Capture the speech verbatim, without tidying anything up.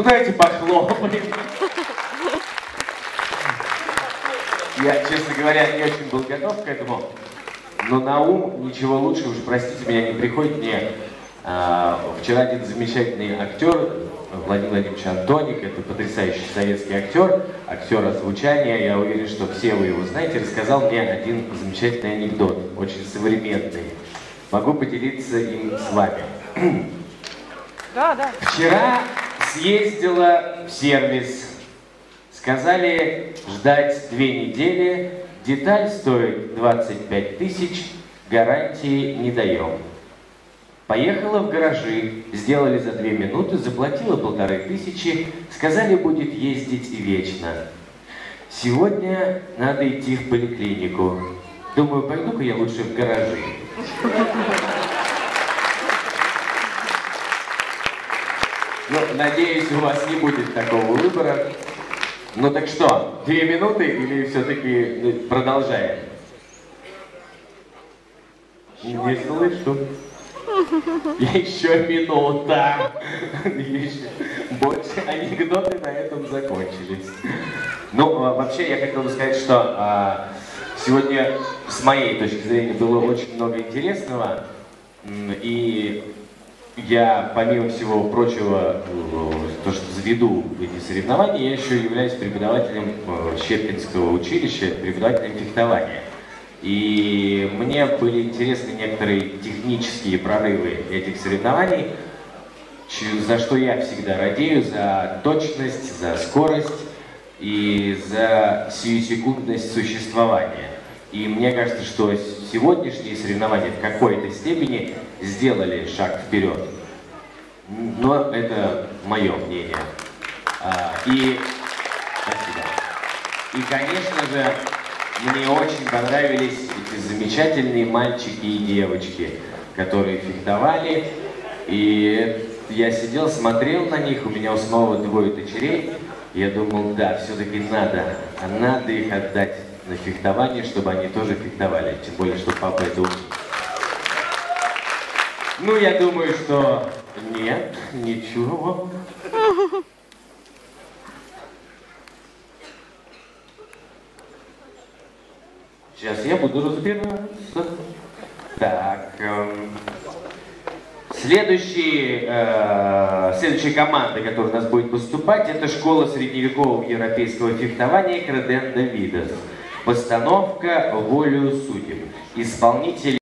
Ну давайте похлопаем. Я, честно говоря, не очень был готов к этому, но на ум ничего лучше, уж простите меня, не приходит мне. А, вчера один замечательный актер, Владимир Владимирович Антоник, это потрясающий советский актер, актер озвучания, я уверен, что все вы его знаете, рассказал мне один замечательный анекдот, очень современный. Могу поделиться им с вами. Да, да. Вчера съездила в сервис. Сказали ждать две недели, деталь стоит двадцать пять тысяч, гарантии не даем. Поехала в гаражи, сделали за две минуты, заплатила полторы тысячи, сказали, будет ездить вечно. Сегодня надо идти в поликлинику. Думаю, пойду-ка я лучше в гаражи. Ну, надеюсь, у вас не будет такого выбора. Ну так что, две минуты или все-таки продолжаем? Не слышу. Еще минута. Еще. Больше анекдоты на этом закончились. Ну, вообще, я хотел бы сказать, что а, сегодня, с моей точки зрения, было очень много интересного. И я, помимо всего прочего, то, что заведу эти соревнования, я еще являюсь преподавателем Щепкинского училища, преподавателем фехтования. И мне были интересны некоторые технические прорывы этих соревнований, за что я всегда радею, за точность, за скорость и за сиюсекундность существования. И мне кажется, что сегодняшние соревнования в какой-то степени сделали шаг вперед. Но это мое мнение. И, спасибо. И, конечно же, мне очень понравились эти замечательные мальчики и девочки, которые фехтовали. И я сидел, смотрел на них, у меня у самого двое дочерей. Я думал, да, все-таки надо, а надо их отдать на фехтование, чтобы они тоже фехтовали. Тем более, что папа это умеет. Ну, я думаю, что нет, ничего. Сейчас я буду разбираться. Так. Эм, следующие, э, следующая команда, которая у нас будет выступать, это школа средневекового европейского фехтования Креден Давидес. Постановка «Волею судеб». Исполнитель